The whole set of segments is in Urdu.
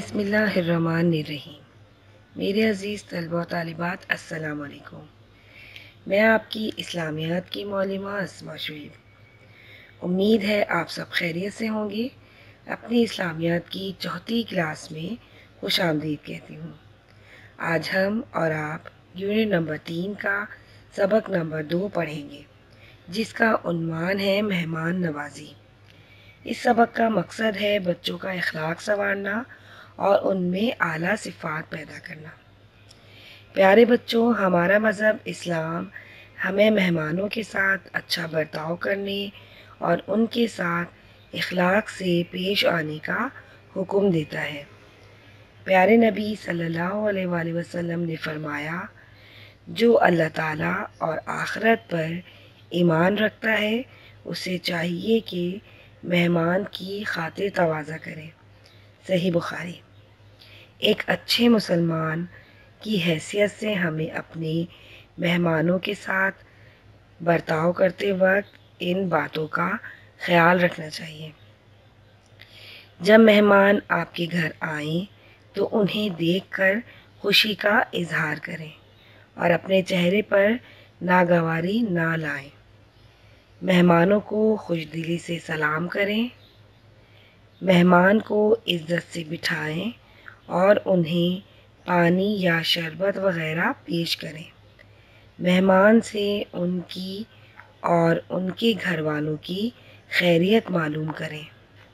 بسم اللہ الرحمن الرحیم۔ میرے عزیز طلبہ و طالبات، السلام علیکم۔ میں آپ کی اسلامیات کی معلمہ اسماء شعیب۔ امید ہے آپ سب خیریت سے ہوں گے۔ اپنی اسلامیات کی چوتھی کلاس میں خوش آمدید کہتی ہوں۔ آج ہم اور آپ یونٹ نمبر 3 کا سبق نمبر 2 پڑھیں گے، جس کا عنوان ہے مہمان نوازی۔ اس سبق کا مقصد ہے بچوں کا اخلاق سنوارنا اور ان میں اعلیٰ صفات پیدا کرنا۔ پیارے بچوں، ہمارا مذہب اسلام ہمیں مہمانوں کے ساتھ اچھا برتاؤ کرنے اور ان کے ساتھ اخلاق سے پیش آنے کا حکم دیتا ہے۔ پیارے نبی صلی اللہ علیہ وآلہ وسلم نے فرمایا، جو اللہ تعالیٰ اور آخرت پر ایمان رکھتا ہے اسے چاہیے کہ مہمان کی خاطر تواضع کرے۔ صحیح بخاری۔ ایک اچھے مسلمان کی حیثیت سے ہمیں اپنے مہمانوں کے ساتھ برتاؤ کرتے وقت ان باتوں کا خیال رکھنا چاہیے۔ جب مہمان آپ کے گھر آئیں تو انہیں دیکھ کر خوشی کا اظہار کریں اور اپنے چہرے پر ناگواری نہ لائیں۔ مہمانوں کو خوش دلی سے سلام کریں، مہمان کو عزت سے بٹھائیں اور انہیں پانی یا شربت وغیرہ پیش کریں۔ مہمان سے ان کی اور ان کے گھر والوں کی خیریت معلوم کریں۔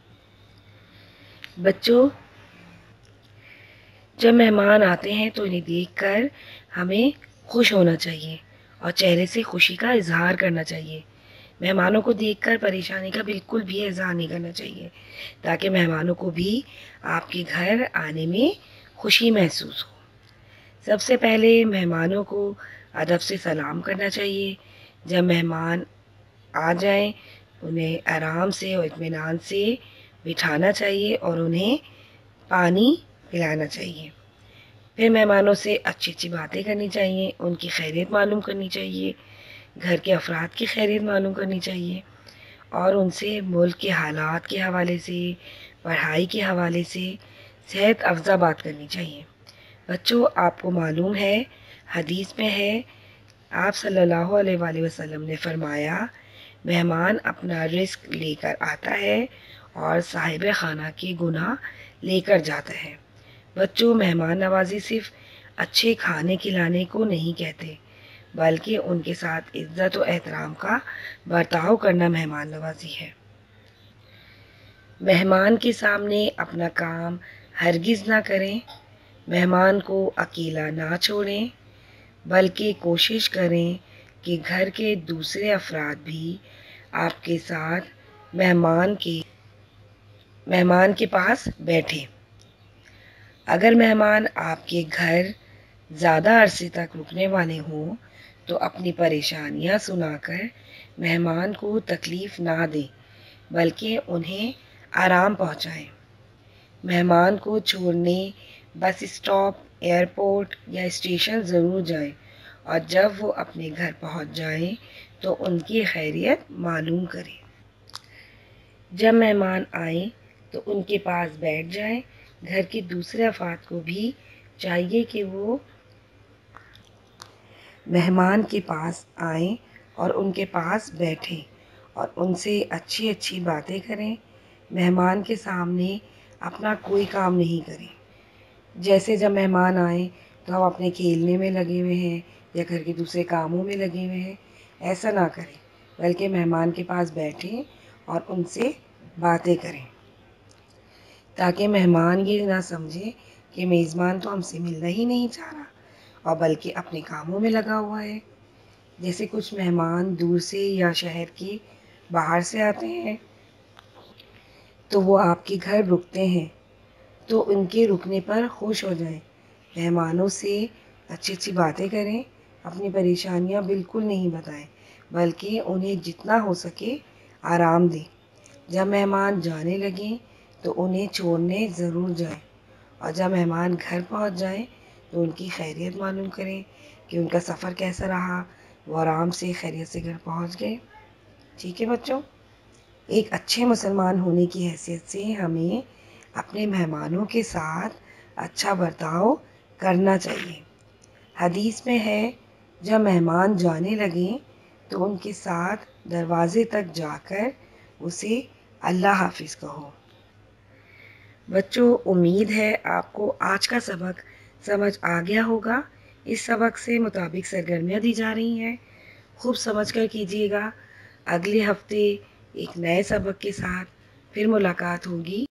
بچوں، جب مہمان آتے ہیں تو انہیں دیکھ کر ہمیں خوش ہونا چاہیے اور چہرے سے خوشی کا اظہار کرنا چاہیے۔ مہمانوں کو دیکھ کر پریشانی کا بالکل بھی اظہار نہیں کرنا چاہیے، تاکہ مہمانوں کو بھی آپ کے گھر آنے میں خوشی محسوس ہو۔ سب سے پہلے مہمانوں کو ادب سے سلام کرنا چاہیے۔ جب مہمان آ جائیں انہیں آرام سے اور اطمینان سے بٹھانا چاہیے اور انہیں پانی پلانا چاہیے۔ پھر مہمانوں سے اچھی اچھی باتیں کرنی چاہیے، ان کی خیریت معلوم کرنی چاہیے، گھر کے افراد کی خیریت معلوم کرنی چاہیے اور ان سے ملک کے حالات کے حوالے سے، پڑھائی کے حوالے سے صحت افزا بات کرنی چاہیے۔ بچوں، آپ کو معلوم ہے حدیث میں ہے، آپ صلی اللہ علیہ وآلہ وسلم نے فرمایا، مہمان اپنا رزق لے کر آتا ہے اور صاحب خانہ کے گناہ لے کر جاتا ہے۔ بچوں، مہمان نوازی صرف اچھے کھانے کھلانے کو نہیں کہتے، بلکہ ان کے ساتھ عزت و احترام کا برتاؤ کرنا مہمان نوازی ہے۔ مہمان کے سامنے اپنا کام ہرگز نہ کریں، مہمان کو اکیلا نہ چھوڑیں، بلکہ کوشش کریں کہ گھر کے دوسرے افراد بھی آپ کے ساتھ مہمان کے پاس بیٹھیں۔ اگر مہمان آپ کے گھر زیادہ عرصے تک رکنے والے ہوں تو اپنی پریشانیاں سنا کر مہمان کو تکلیف نہ دیں، بلکہ انہیں آرام پہنچائیں۔ مہمان کو چھوڑنے بس اسٹاپ، ایئرپورٹ یا اسٹیشن ضرور جائیں اور جب وہ اپنے گھر پہنچ جائیں تو ان کی خیریت معلوم کریں۔ جب مہمان آئیں تو ان کے پاس بیٹھ جائیں۔ گھر کے دوسرے افراد کو بھی چاہیے کہ وہ مہمان کے پاس آئیں اور ان کے پاس بیٹھیں اور ان سے اچھی اچھی باتیں کریں۔ مہمان کے سامنے اپنا کوئی کام نہیں کریں، جیسے جب مہمان آئیں تو ہم اپنے کھیلنے میں لگے ہوئے ہیں یا گھر کے دوسرے کاموں میں لگے ہوئے ہیں، ایسا نہ کریں، بلکہ مہمان کے پاس بیٹھیں اور ان سے باتیں کریں، تاکہ مہمان یہ نہ سمجھے کہ میزبان تو ہم سے ملنا ہی نہیں چاہ رہا اور بلکہ اپنے کاموں میں لگا ہوا ہے۔ جیسے کچھ مہمان دور سے یا شہر کے باہر سے آتے ہیں تو وہ آپ کے گھر رکتے ہیں، تو ان کے رکنے پر خوش ہو جائیں، مہمانوں سے اچھی اچھی باتیں کریں، اپنی پریشانیاں بالکل نہیں بتائیں، بلکہ انہیں جتنا ہو سکے آرام دیں۔ جب مہمان جانے لگیں تو انہیں چھوڑنے ضرور جائیں اور جب مہمان گھر پہنچ جائیں تو ان کی خیریت معلوم کریں کہ ان کا سفر کیسا رہا، وہ آرام سے خیریت سے گھر پہنچ گئے۔ ٹھیک ہے بچوں، ایک اچھے مسلمان ہونے کی حیثیت سے ہمیں اپنے مہمانوں کے ساتھ اچھا برتاؤ کرنا چاہیے۔ حدیث میں ہے جب مہمان جانے لگیں تو ان کے ساتھ دروازے تک جا کر اسے اللہ حافظ کہو۔ بچوں، امید ہے آپ کو آج کا سبق سمجھ آ گیا ہوگا۔ اس سبق سے مطابق سرگرمیاں دی جا رہی ہیں، خوب سمجھ کر کیجیے گا۔ اگلے ہفتے ایک نئے سبق کے ساتھ پھر ملاقات ہوگی۔